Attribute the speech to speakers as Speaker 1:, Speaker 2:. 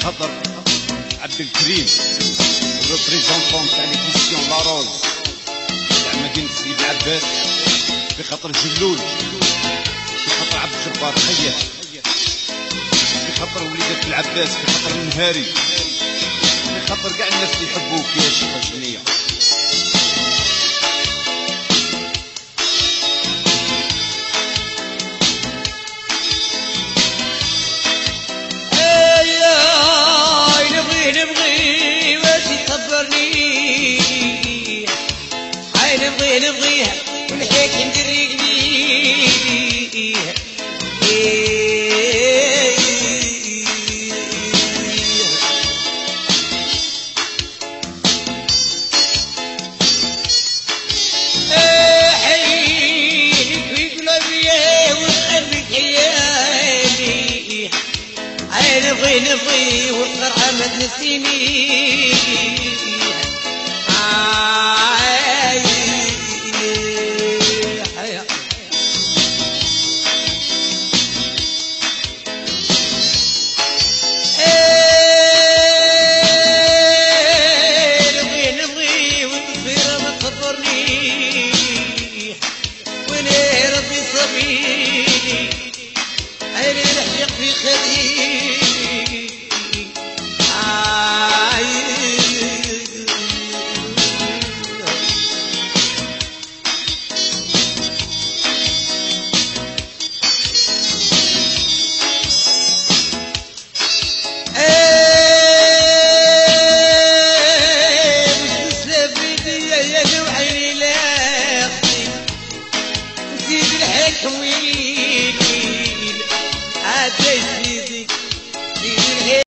Speaker 1: خاطر عبد الكريم الريبريزونطون تاع ليديسيون لا روز تاع مدينة سيد العباس، في خاطر جلول، في خاطر عبد الجبار خيا، في خاطر وليدات العباس، في خاطر النهاري، في خاطر كاع الناس اللي يحبوك يا شيخ الجنية.
Speaker 2: نبغي واش يخبرني، هاي نبغيها ونحيك ندريقني. حينك في قلبي وقلبك حيالي، هاي نبغي والقرعة ما تنسيني. نبغي والبصيرة ما تخبرني، وليه ربي صبيني، هاي نحشق في خدي